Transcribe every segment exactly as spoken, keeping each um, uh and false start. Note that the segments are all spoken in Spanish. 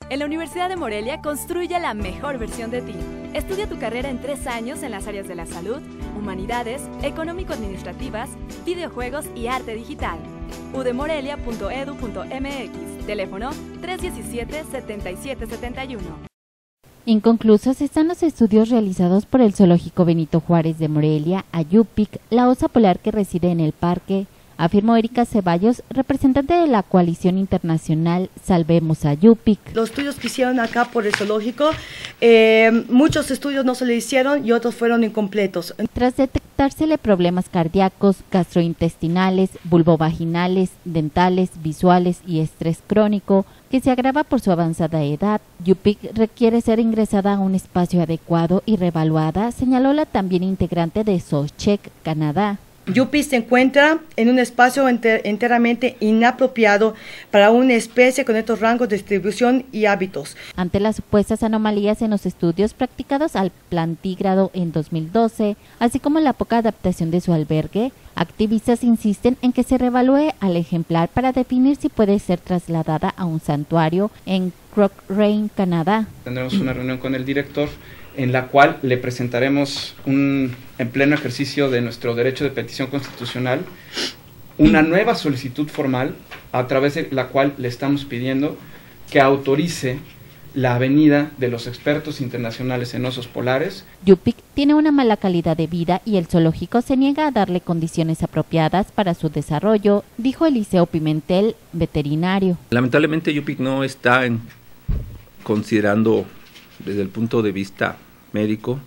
En la Universidad de Morelia construye la mejor versión de ti. Estudia tu carrera en tres años en las áreas de la salud, humanidades, económico-administrativas, videojuegos y arte digital. u d morelia punto e d u punto m x, teléfono tres uno siete, siete siete siete uno. Inconclusos están los estudios realizados por el Zoológico Benito Juárez de Morelia a Yupik, la osa polar que reside en el parque, afirmó Erika Ceballos, representante de la coalición internacional Salvemos a Yupik. Los estudios que hicieron acá por el zoológico, eh, muchos estudios no se le hicieron y otros fueron incompletos. Tras detectársele problemas cardíacos, gastrointestinales, vulvovaginales, dentales, visuales y estrés crónico, que se agrava por su avanzada edad, Yupik requiere ser ingresada a un espacio adecuado y reevaluada, señaló la también integrante de Zoocheck Canadá. Yupik se encuentra en un espacio enter, enteramente inapropiado para una especie con estos rangos de distribución y hábitos. Ante las supuestas anomalías en los estudios practicados al plantígrado en dos mil doce, así como la poca adaptación de su albergue, activistas insisten en que se reevalúe al ejemplar para definir si puede ser trasladada a un santuario en Cochrane, Canadá. Tendremos una reunión con el director en la cual le presentaremos un, en pleno ejercicio de nuestro derecho de petición constitucional, una nueva solicitud formal a través de la cual le estamos pidiendo que autorice la venida de los expertos internacionales en osos polares. Yupik tiene una mala calidad de vida y el zoológico se niega a darle condiciones apropiadas para su desarrollo, dijo Eliseo Pimentel, veterinario. Lamentablemente Yupik no está en, considerando desde el punto de vista médico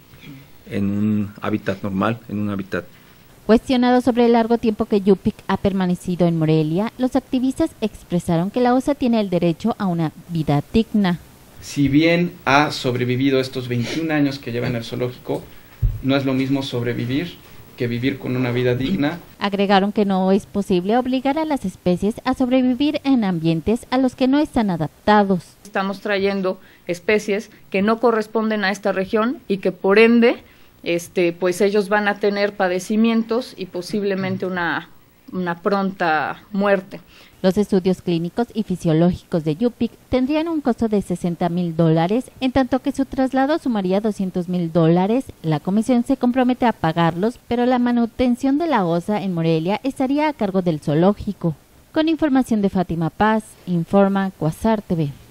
en un hábitat normal, en un hábitat. Cuestionado sobre el largo tiempo que Yupik ha permanecido en Morelia, los activistas expresaron que la osa tiene el derecho a una vida digna. Si bien ha sobrevivido estos veintiún años que lleva en el zoológico, no es lo mismo sobrevivir que vivir con una vida digna. Agregaron que no es posible obligar a las especies a sobrevivir en ambientes a los que no están adaptados. Estamos trayendo especies que no corresponden a esta región y que por ende, este, pues ellos van a tener padecimientos y posiblemente una, una pronta muerte. Los estudios clínicos y fisiológicos de Yupik tendrían un costo de sesenta mil dólares, en tanto que su traslado sumaría doscientos mil dólares. La comisión se compromete a pagarlos, pero la manutención de la osa en Morelia estaría a cargo del zoológico. Con información de Fátima Paz, informa Quasar T V.